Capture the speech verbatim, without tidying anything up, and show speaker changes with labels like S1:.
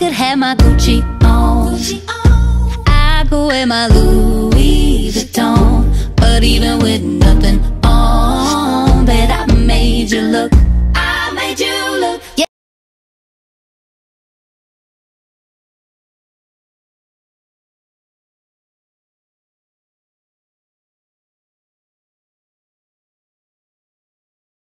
S1: could have my Gucci on, I could wear my Louis Vuitton. But even with nothing on, bet I made you look, I made you